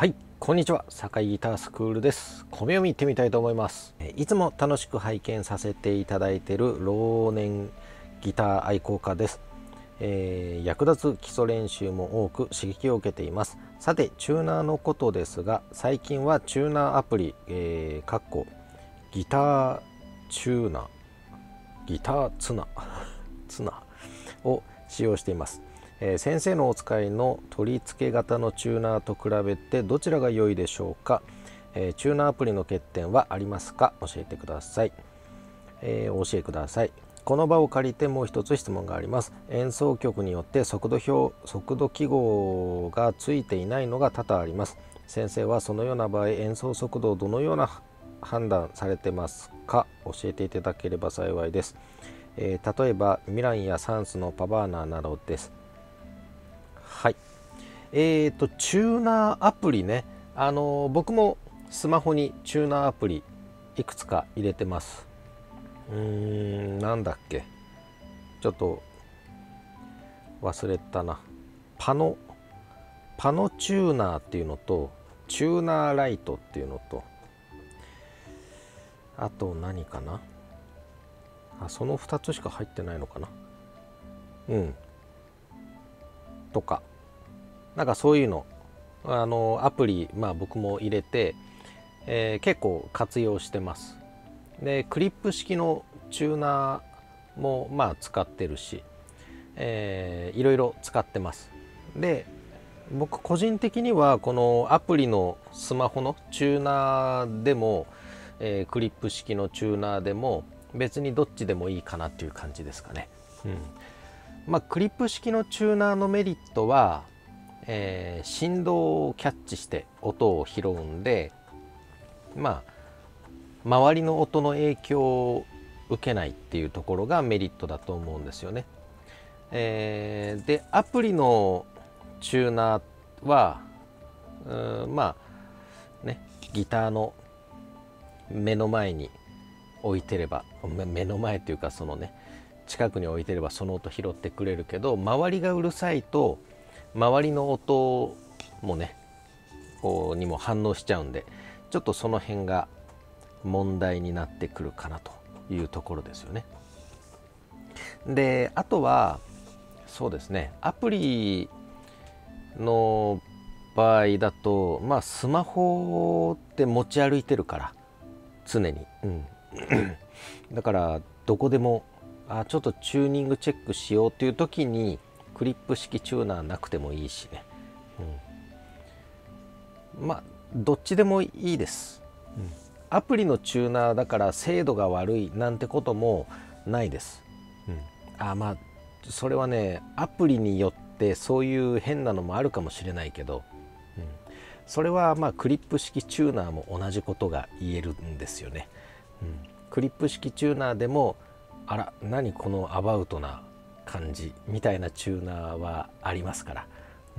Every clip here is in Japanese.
はい、こんにちは。堺ギタースクールです。小読み行ってみたいと思います。いつも楽しく拝見させていただいている老年ギター愛好家です。役立つ基礎練習も多く刺激を受けています。さて、チューナーのことですが、最近はチューナーアプリ、ギターチューナー、ギターツナツナを使用しています。先生のお使いの取り付け型のチューナーと比べてどちらが良いでしょうか。チューナーアプリの欠点はありますか。教えてください。お教えください。この場を借りてもう一つ質問があります。演奏曲によって速度記号がついていないのが多々あります。先生はそのような場合、演奏速度をどのような判断されてますか。教えていただければ幸いです。例えばミランやサンスのパバーナなどです。はい。チューナーアプリね。僕もスマホにチューナーアプリいくつか入れてます。なんだっけ。ちょっと忘れたな。パノチューナーっていうのと、チューナーライトっていうのと、あと何かな。その2つしか入ってないのかな。とか。なんかそういうのアプリ僕も入れて、結構活用してます。でクリップ式のチューナーも使ってるし、いろいろ使ってます。で僕個人的にはこのアプリのスマホのチューナーでも、クリップ式のチューナーでも別にどっちでもいいかなっていう感じですかね。クリップ式のチューナーのメリットは振動をキャッチして音を拾うんで、周りの音の影響を受けないっていうところがメリットだと思うんですよね。でアプリのチューナーはギターの目の前に置いてれば、目の前っていうか近くに置いてればその音拾ってくれるけど、周りがうるさいと周りの音もにも反応しちゃうんで、ちょっとその辺が問題になってくるかなというところですよね。であとはそうですね、アプリの場合だとスマホって持ち歩いてるから常に、だからどこでもちょっとチューニングチェックしようっていう時にクリップ式チューナーなくてもいいしね、どっちでもいいです。アプリのチューナーだから精度が悪いなんてこともないです。それはね、アプリによってそういう変なのもあるかもしれないけど、それはクリップ式チューナーも同じことが言えるんですよね。クリップ式チューナーでも何このアバウトな感じみたいなチューナーはありますから、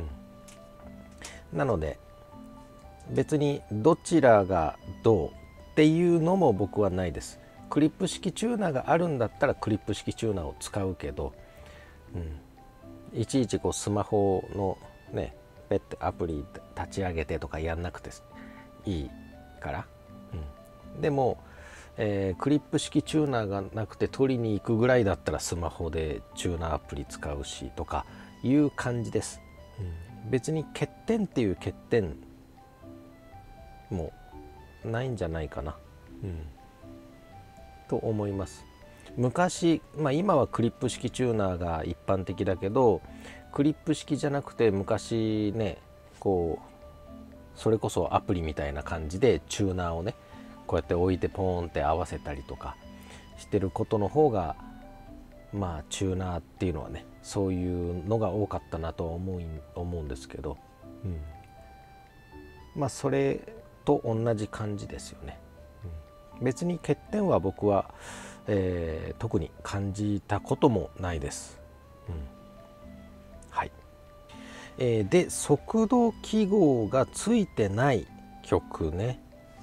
なので別にどちらがどうっていうのも僕はないです。クリップ式チューナーがあるんだったらクリップ式チューナーを使うけど、いちいちスマホのねペッてアプリ立ち上げてとかやんなくていいから、でもクリップ式チューナーがなくて取りに行くぐらいだったらスマホでチューナーアプリ使うしとかいう感じです。別に欠点っていう欠点もないんじゃないかな、と思います。昔、今はクリップ式チューナーが一般的だけど、クリップ式じゃなくて昔ねそれこそアプリみたいな感じでチューナーをねこうやって置いてポーンって合わせたりとかしてることの方がチューナーっていうのはねそういうのが多かったなとは思うんですけど、それと同じ感じですよね。別に欠点は僕は、特に感じたこともないです。はい。で速度記号がついてない曲ね。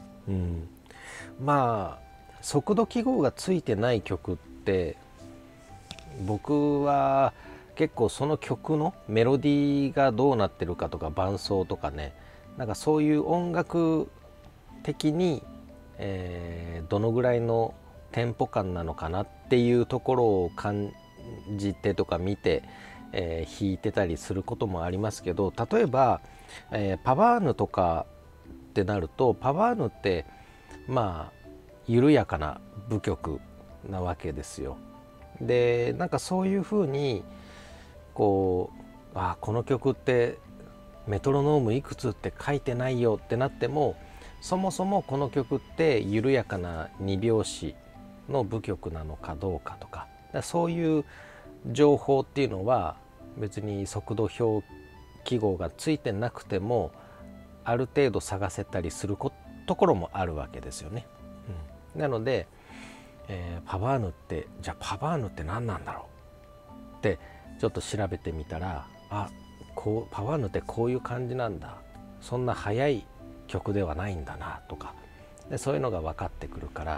速度記号がついてない曲って僕は結構その曲のメロディーがどうなってるかとか伴奏とかねなんかそういう音楽的に、どのぐらいのテンポ感なのかなっていうところを感じてとか見て、弾いてたりすることもありますけど、例えば、パバーヌとかってなると、パバーヌってまあ緩やかな舞曲なわけですよ。でなんかそういうふうにこうこの曲ってメトロノームいくつって書いてないよってなっても、そもそもこの曲って緩やかな2拍子の舞曲なのかどうかとか、そういう情報っていうのは別に速度表記号がついてなくてもある程度探せたりするところもあるわけですよね。なので、パバーヌってじゃあパバーヌって何なんだろうってちょっと調べてみたら、パバーヌってこういう感じなんだ、そんな速い曲ではないんだなとかで、そういうのが分かってくるから、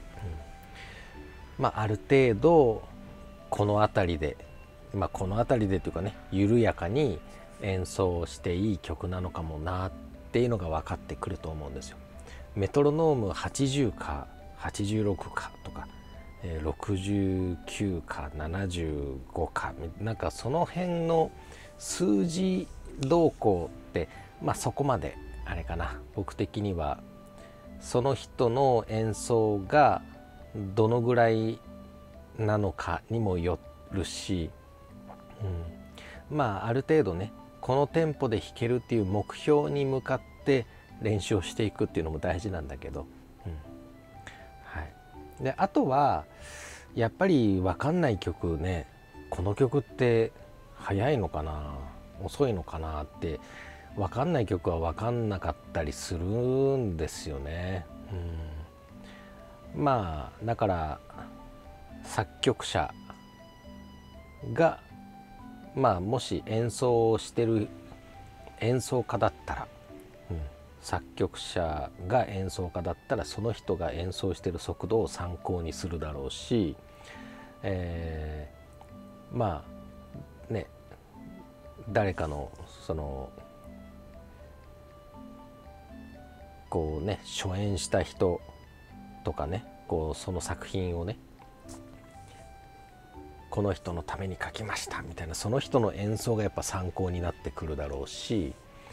ある程度この辺りでこの辺りでというかね、緩やかに演奏していい曲なのかもなっていうのが分かってくると思うんですよ。メトロノーム80か86かとか、69か75か、なんかその辺の数字動向ってそこまであれかな、僕的にはその人の演奏がどのぐらいなのかにもよるし、ある程度ねこのテンポで弾けるっていう目標に向かって練習をしていくっていうのも大事なんだけど、であとはやっぱり分かんない曲ね、この曲って速いのかな遅いのかなって分かんない曲は分かんなかったりするんですよね。だから作曲者がもし演奏をしてる演奏家だったら、作曲者が演奏家だったらその人が演奏してる速度を参考にするだろうし、誰かのその初演した人とかね、その作品をねこの人のために書きましたみたいな、その人の演奏がやっぱ参考になってくるだろうし、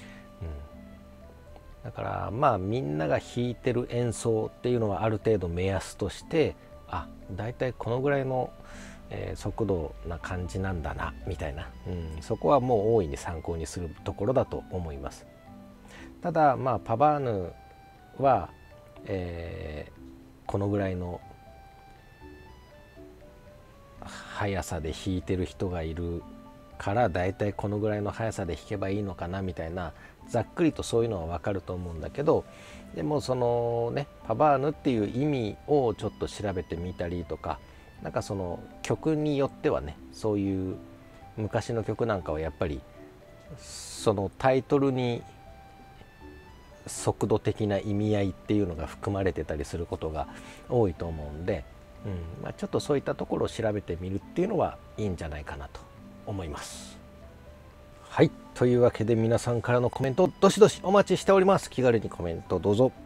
だからみんなが弾いてる演奏っていうのはある程度目安として、だいたいこのぐらいの、速度な感じなんだなみたいな、そこはもう大いに参考にするところだと思います。ただパバーヌは、このぐらいの速さで弾いてる人がいるからだいたいこのぐらいの速さで弾けばいいのかなみたいな、ざっくりとそういうのは分かると思うんだけど、でもそのねパバーヌっていう意味をちょっと調べてみたりとか、なんかその曲によってはね、そういう昔の曲なんかはやっぱりそのタイトルに速度的な意味合いっていうのが含まれてたりすることが多いと思うんで、ちょっとそういったところを調べてみるっていうのはいいんじゃないかなと思います。はい、というわけで皆さんからのコメントどしどしお待ちしております。気軽にコメントどうぞ。